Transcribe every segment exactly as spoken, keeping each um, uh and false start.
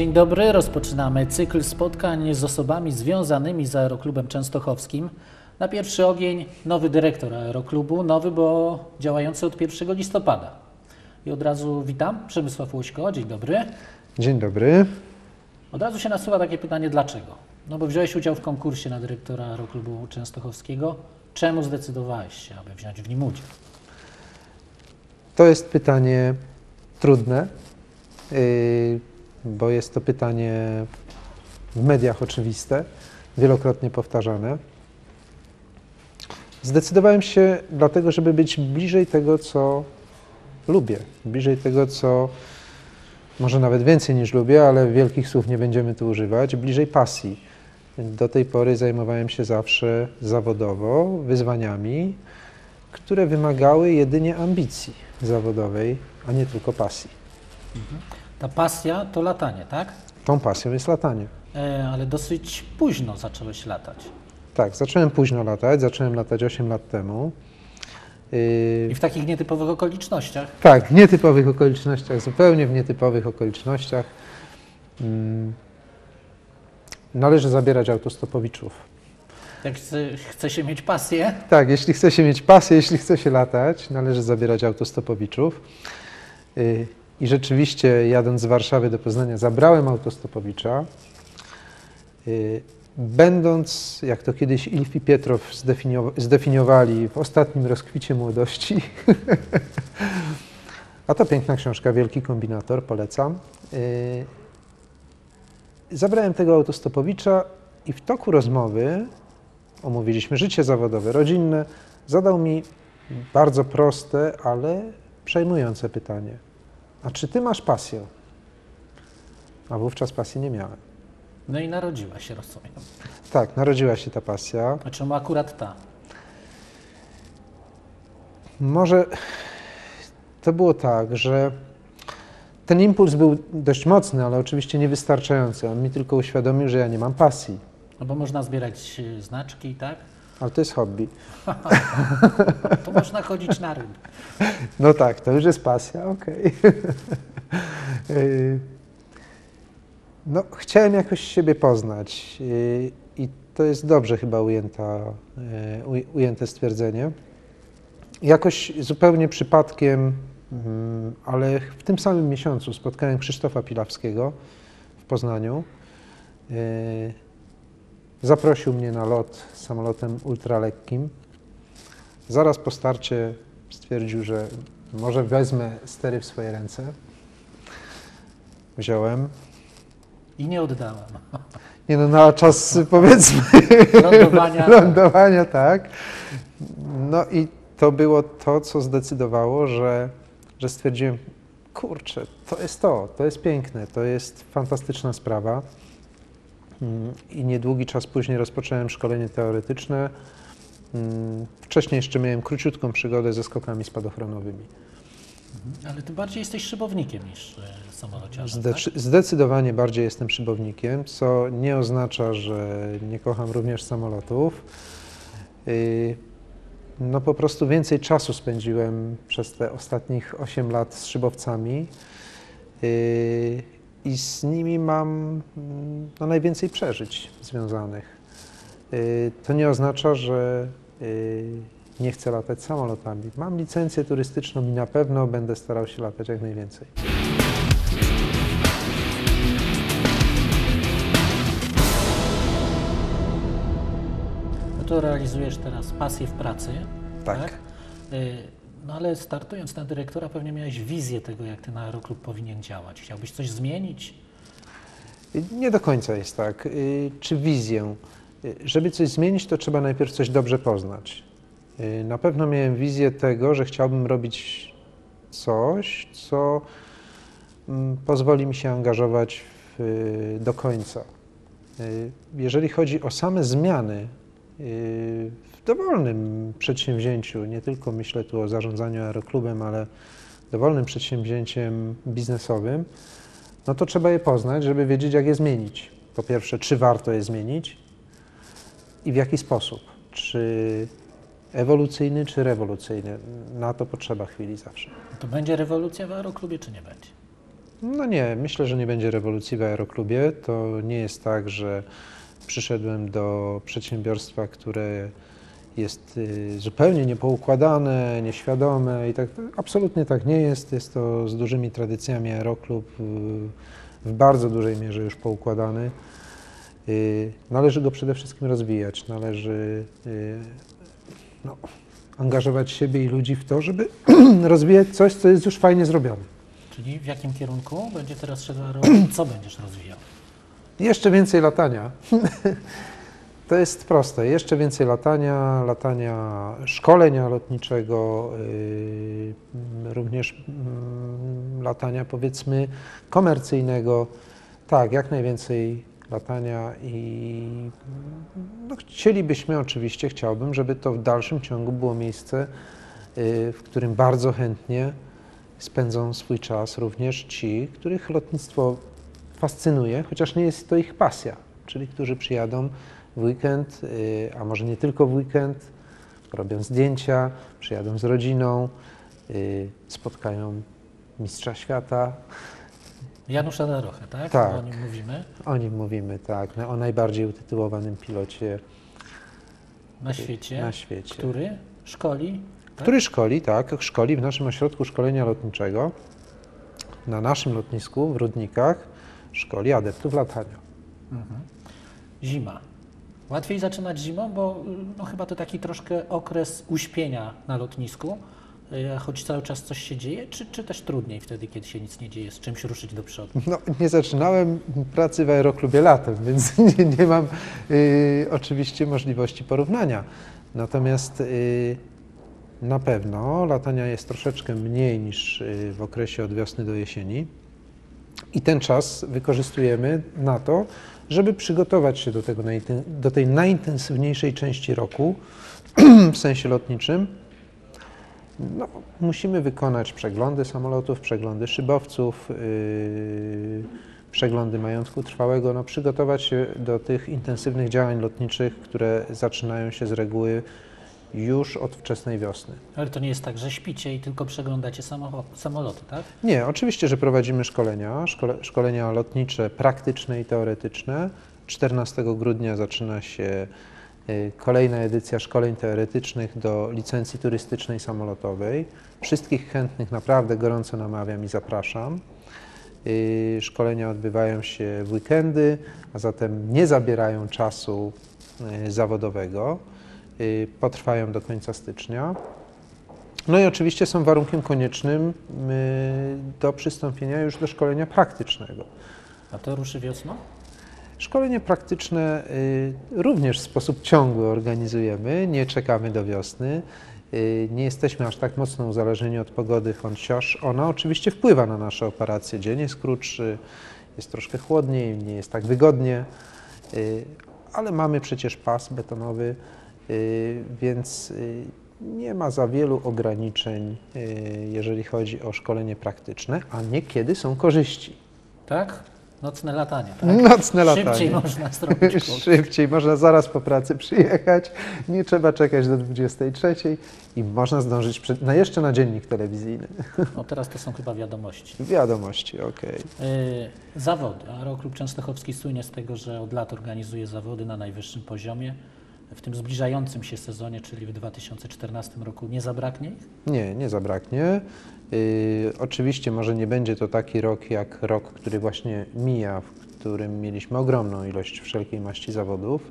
Dzień dobry, rozpoczynamy cykl spotkań z osobami związanymi z Aeroklubem Częstochowskim. Na pierwszy ogień nowy dyrektor Aeroklubu, nowy, bo działający od pierwszego listopada. I od razu witam, Przemysław Łośko, dzień dobry. Dzień dobry. Od razu się nasuwa takie pytanie, dlaczego? No bo wziąłeś udział w konkursie na dyrektora Aeroklubu Częstochowskiego. Czemu zdecydowałeś się, aby wziąć w nim udział? To jest pytanie trudne, yy, bo jest to pytanie w mediach oczywiste, wielokrotnie powtarzane. Zdecydowałem się dlatego, żeby być bliżej tego, co lubię, bliżej tego, co może nawet więcej niż lubię, ale wielkich słów nie będziemy tu używać, bliżej pasji. Do tej pory zajmowałem się zawsze zawodowo wyzwaniami, które wymagały jedynie ambicji zawodowej, a nie tylko pasji. Mhm. Ta pasja to latanie, tak? Tą pasją jest latanie. E, ale dosyć późno zacząłeś latać. Tak, zacząłem późno latać, zacząłem latać osiem lat temu. Yy, I w takich nietypowych okolicznościach. tak, w nietypowych okolicznościach, zupełnie w nietypowych okolicznościach. Yy, należy zabierać autostopowiczów. Jak chce, chce się mieć pasję, Tak, jeśli chce się mieć pasję, jeśli chce się latać, należy zabierać autostopowiczów. Yy, I rzeczywiście, jadąc z Warszawy do Poznania, zabrałem autostopowicza. Yy, Będąc, jak to kiedyś Ilf i Pietrow zdefiniowali, w ostatnim rozkwicie młodości, a to piękna książka, Wielki Kombinator, polecam, yy, zabrałem tego autostopowicza i w toku rozmowy, omówiliśmy życie zawodowe, rodzinne, zadał mi bardzo proste, ale przejmujące pytanie. A czy ty masz pasję? A wówczas pasji nie miałem. no i narodziła się, rozumiem. Tak, narodziła się ta pasja. A czemu akurat ta? Może to było tak, że ten impuls był dość mocny, ale oczywiście niewystarczający. On mi tylko uświadomił, że ja nie mam pasji. No bo można zbierać znaczki, tak? Ale to jest hobby. To można chodzić na ryby. No tak, to już jest pasja, okej. Okay. No, chciałem jakoś siebie poznać i to jest dobrze chyba ujęta, ujęte stwierdzenie. Jakoś zupełnie przypadkiem, ale w tym samym miesiącu spotkałem Krzysztofa Pilawskiego w Poznaniu. Zaprosił mnie na lot samolotem ultralekkim. Zaraz po starcie stwierdził, że może wezmę stery w swoje ręce. Wziąłem. I nie oddałem. Nie no, na czas powiedzmy Lądowania. lądowania, tak. No i to było to, co zdecydowało, że, że stwierdziłem, kurczę, to jest to, to jest piękne, to jest fantastyczna sprawa. I niedługi czas później rozpocząłem szkolenie teoretyczne. Wcześniej jeszcze miałem króciutką przygodę ze skokami spadochronowymi. Ale ty bardziej jesteś szybownikiem niż samolociarzem, Zde- tak? Zdecydowanie bardziej jestem szybownikiem, co nie oznacza, że nie kocham również samolotów. Yy, no po prostu więcej czasu spędziłem przez te ostatnich osiem lat z szybowcami yy, i z nimi mam no, najwięcej przeżyć związanych. Yy, to nie oznacza, że yy, nie chcę latać samolotami. Mam licencję turystyczną i na pewno będę starał się latać jak najwięcej. No to realizujesz teraz pasję w pracy. Tak. tak? Y, No ale startując na dyrektora pewnie miałeś wizję tego, jak ten aeroklub powinien działać. Chciałbyś coś zmienić? Nie do końca jest tak. Yy, Czy wizję? Yy, Żeby coś zmienić, to trzeba najpierw coś dobrze poznać. Yy, Na pewno miałem wizję tego, że chciałbym robić coś, co mm, pozwoli mi się angażować w, do końca. Yy, Jeżeli chodzi o same zmiany yy, w dowolnym przedsięwzięciu, nie tylko myślę tu o zarządzaniu aeroklubem, ale dowolnym przedsięwzięciem biznesowym, no to trzeba je poznać, żeby wiedzieć, jak je zmienić. Po pierwsze, czy warto je zmienić i w jaki sposób. Czy ewolucyjny, czy rewolucyjny. Na to potrzeba chwili zawsze. To będzie rewolucja w aeroklubie, czy nie będzie? No nie, myślę, że nie będzie rewolucji w aeroklubie. To nie jest tak, że przyszedłem do przedsiębiorstwa, które jest y, zupełnie niepoukładane, nieświadome i tak. Absolutnie tak nie jest. Jest to z dużymi tradycjami aeroklub, y, w bardzo dużej mierze już poukładany. Y, należy go przede wszystkim rozwijać. Należy y, no, angażować siebie i ludzi w to, żeby rozwijać coś, co jest już fajnie zrobione. Czyli w jakim kierunku będzie teraz szedł aeroklub? Co będziesz rozwijał? Jeszcze więcej latania. To jest proste. Jeszcze więcej latania, latania, szkolenia lotniczego, yy, również yy, latania powiedzmy komercyjnego. Tak, jak najwięcej latania i no, chcielibyśmy oczywiście, chciałbym, żeby to w dalszym ciągu było miejsce, yy, w którym bardzo chętnie spędzą swój czas również ci, których lotnictwo fascynuje, chociaż nie jest to ich pasja, czyli którzy przyjadą w weekend, a może nie tylko w weekend, robią zdjęcia, przyjadą z rodziną, spotkają mistrza świata. Janusza Darochę, tak? Tak. O nim mówimy. O nim mówimy, tak, o najbardziej utytułowanym pilocie Na świecie. Na świecie. Który szkoli. Tak? Który szkoli, tak, szkoli w naszym ośrodku szkolenia lotniczego, na naszym lotnisku w Rudnikach, szkoli adeptów latania. Mhm. Zima. Łatwiej zaczynać zimą, bo no, chyba to taki troszkę okres uśpienia na lotnisku, choć cały czas coś się dzieje, czy, czy też trudniej wtedy, kiedy się nic nie dzieje, z czymś ruszyć do przodu? No, nie zaczynałem pracy w aeroklubie latem, więc nie, nie mam y, oczywiście możliwości porównania. Natomiast y, na pewno latania jest troszeczkę mniej niż y, w okresie od wiosny do jesieni i ten czas wykorzystujemy na to, żeby przygotować się do, tego, do tej najintensywniejszej części roku w sensie lotniczym. No, musimy wykonać przeglądy samolotów, przeglądy szybowców, yy, przeglądy majątku trwałego, no, przygotować się do tych intensywnych działań lotniczych, które zaczynają się z reguły już od wczesnej wiosny. Ale to nie jest tak, że śpicie i tylko przeglądacie samoloty, tak? Nie, oczywiście, że prowadzimy szkolenia, szkole, szkolenia lotnicze praktyczne i teoretyczne. czternastego grudnia zaczyna się kolejna edycja szkoleń teoretycznych do licencji turystycznej samolotowej. Wszystkich chętnych naprawdę gorąco namawiam i zapraszam. Szkolenia odbywają się w weekendy, a zatem nie zabierają czasu zawodowego. Potrwają do końca stycznia. No i oczywiście są warunkiem koniecznym do przystąpienia już do szkolenia praktycznego. A to ruszy wiosną? Szkolenie praktyczne również w sposób ciągły organizujemy, nie czekamy do wiosny, nie jesteśmy aż tak mocno uzależnieni od pogody, chociaż ona oczywiście wpływa na nasze operacje. Dzień jest krótszy, jest troszkę chłodniej, nie jest tak wygodnie, ale mamy przecież pas betonowy, więc nie ma za wielu ograniczeń, jeżeli chodzi o szkolenie praktyczne, a niekiedy są korzyści. Tak? Nocne latanie, tak? Nocne latanie. Szybciej można zrobić. Szybciej, można zaraz po pracy przyjechać, nie trzeba czekać do dwudziestej trzeciej i można zdążyć przed, no jeszcze na dziennik telewizyjny. No teraz to są chyba wiadomości. Wiadomości, okej. Okay. Yy, zawody. Aeroklub Częstochowski słynie z tego, że od lat organizuje zawody na najwyższym poziomie. W tym zbliżającym się sezonie, czyli w dwa tysiące czternastym roku, nie zabraknie ich? Nie, nie zabraknie. Yy, oczywiście może nie będzie to taki rok jak rok, który właśnie mija, w którym mieliśmy ogromną ilość wszelkiej maści zawodów.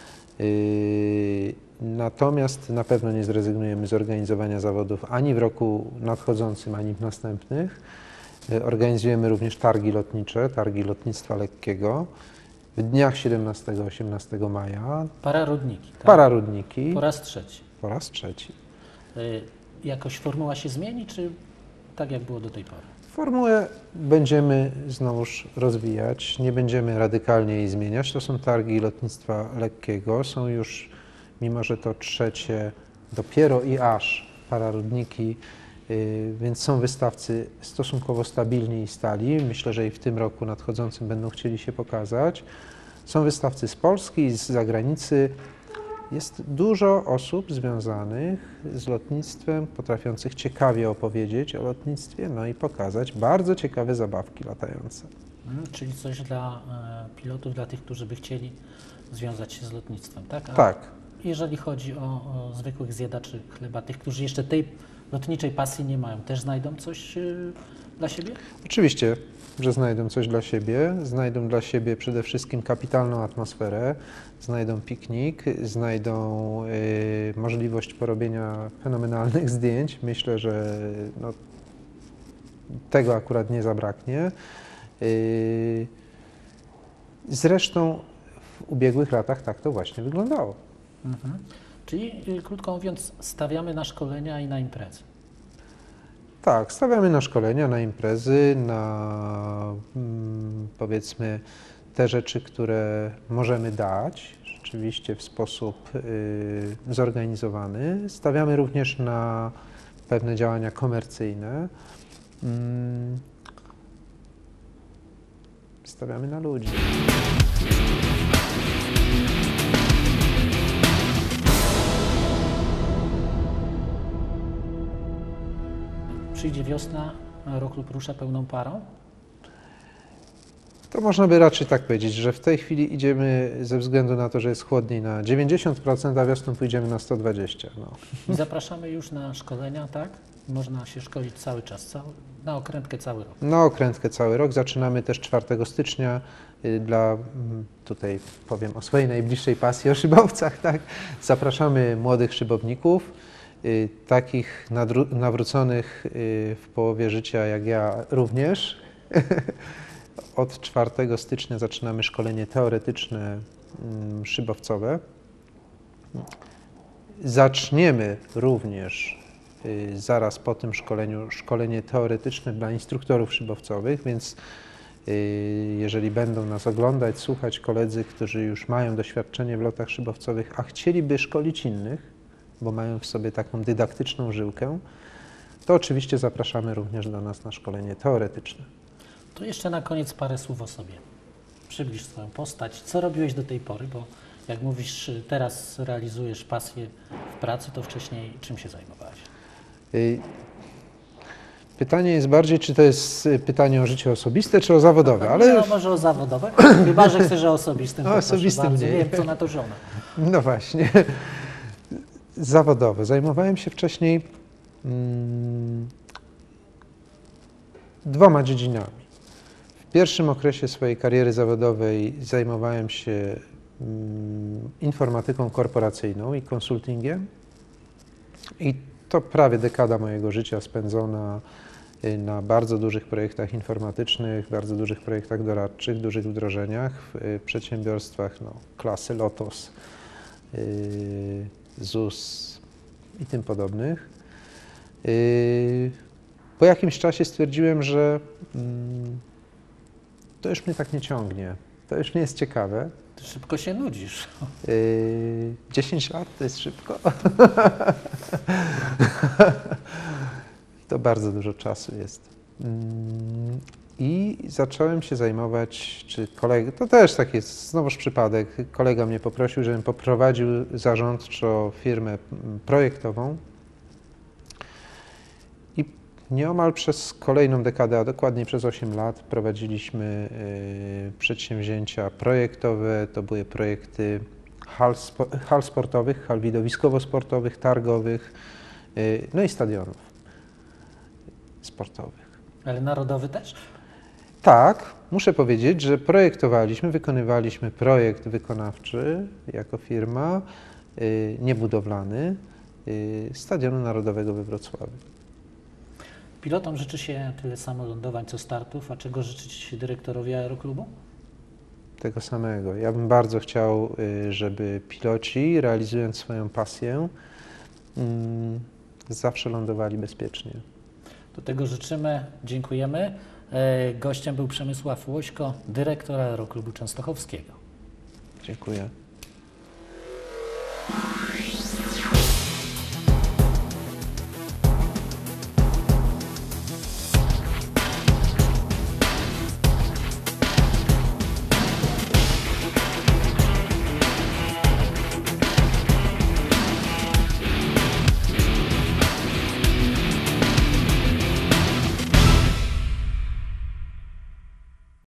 Yy, natomiast na pewno nie zrezygnujemy z organizowania zawodów ani w roku nadchodzącym, ani w następnych. Yy, organizujemy również targi lotnicze, targi lotnictwa lekkiego. W dniach siedemnastego do osiemnastego maja. Pararodniki. Tak? Pararodniki. Po raz trzeci. Po raz trzeci. Y, jakoś formuła się zmieni, czy tak jak było do tej pory? Formułę będziemy znowuż rozwijać, nie będziemy radykalnie jej zmieniać. To są targi lotnictwa lekkiego. Są już, mimo że to trzecie, dopiero i aż pararodniki, yy, więc są wystawcy stosunkowo stabilni i stali. Myślę, że i w tym roku nadchodzącym będą chcieli się pokazać. Są wystawcy z Polski i z zagranicy. Jest dużo osób związanych z lotnictwem, potrafiących ciekawie opowiedzieć o lotnictwie, no i pokazać bardzo ciekawe zabawki latające. Mm, czyli coś dla e, pilotów, dla tych, którzy by chcieli związać się z lotnictwem, tak? A Tak. jeżeli chodzi o, o zwykłych zjadaczy chleba, tych, którzy jeszcze tej lotniczej pasji nie mają, też znajdą coś y, dla siebie? Oczywiście, że znajdą coś dla siebie. Znajdą dla siebie przede wszystkim kapitalną atmosferę, znajdą piknik, znajdą y, możliwość porobienia fenomenalnych zdjęć. Myślę, że no, tego akurat nie zabraknie. Y, zresztą w ubiegłych latach tak to właśnie wyglądało. Mhm. Czyli y, krótko mówiąc, stawiamy na szkolenia i na imprezy. Tak, stawiamy na szkolenia, na imprezy, na mm, powiedzmy te rzeczy, które możemy dać rzeczywiście w sposób y, zorganizowany. Stawiamy również na pewne działania komercyjne. Mm, stawiamy na ludzi. Przyjdzie wiosna, a Aeroklub rusza pełną parą? To można by raczej tak powiedzieć, że w tej chwili idziemy ze względu na to, że jest chłodniej na dziewięćdziesiąt procent, a wiosną pójdziemy na sto dwadzieścia procent. No. I zapraszamy już na szkolenia, tak? Można się szkolić cały czas, cały, na okrętkę cały rok. Na okrętkę cały rok. Zaczynamy też czwartego stycznia y, dla, mm, tutaj powiem o swojej najbliższej pasji, o szybowcach, tak? Zapraszamy młodych szybowników, y, takich nadru- nawróconych y, w połowie życia jak ja również. Od czwartego stycznia zaczynamy szkolenie teoretyczne mm, szybowcowe. Zaczniemy również y, zaraz po tym szkoleniu szkolenie teoretyczne dla instruktorów szybowcowych, więc y, jeżeli będą nas oglądać, słuchać koledzy, którzy już mają doświadczenie w lotach szybowcowych, a chcieliby szkolić innych, bo mają w sobie taką dydaktyczną żyłkę, to oczywiście zapraszamy również do nas na szkolenie teoretyczne. To jeszcze na koniec parę słów o sobie. Przybliż swoją postać. Co robiłeś do tej pory? Bo jak mówisz, teraz realizujesz pasję w pracy, to wcześniej czym się zajmowałeś? Y, Pytanie jest bardziej, czy to jest y, pytanie o życie osobiste, czy o zawodowe, ale No, może o zawodowe, chyba że chcesz o osobistym. O to proszę osobistym bardzo. nie. Wiem, co na to żona. no właśnie. Zawodowe. Zajmowałem się wcześniej mm, dwoma dziedzinami. W pierwszym okresie swojej kariery zawodowej zajmowałem się mm, informatyką korporacyjną i konsultingiem. I to prawie dekada mojego życia spędzona y, na bardzo dużych projektach informatycznych, bardzo dużych projektach doradczych, dużych wdrożeniach w y, przedsiębiorstwach no, klasy Lotos, y, Z U S i tym podobnych. Y, po jakimś czasie stwierdziłem, że mm, to już mnie tak nie ciągnie, to już nie jest ciekawe. Ty szybko się nudzisz. Yy, dziesięć lat to jest szybko. To bardzo dużo czasu jest. Mm, I zacząłem się zajmować, czy kolega, to też taki jest znowuż przypadek, kolega mnie poprosił, żebym poprowadził zarządczo firmę projektową. I nieomal przez kolejną dekadę, a dokładniej przez osiem lat prowadziliśmy y, przedsięwzięcia projektowe. To były projekty hal, spo, hal sportowych, hal widowiskowo-sportowych, targowych, y, no i stadionów sportowych. Ale narodowy też? Tak, muszę powiedzieć, że projektowaliśmy, wykonywaliśmy projekt wykonawczy jako firma, y, niebudowlany, y, Stadionu Narodowego we Wrocławiu. Pilotom życzy się tyle samo lądowań, co startów, a czego życzyć się dyrektorowi Aeroklubu? Tego samego. Ja bym bardzo chciał, y, żeby piloci, realizując swoją pasję, mm, zawsze lądowali bezpiecznie. Do tego życzymy, dziękujemy. E, Gościem był Przemysław Łośko, dyrektor Aeroklubu Częstochowskiego. Dziękuję.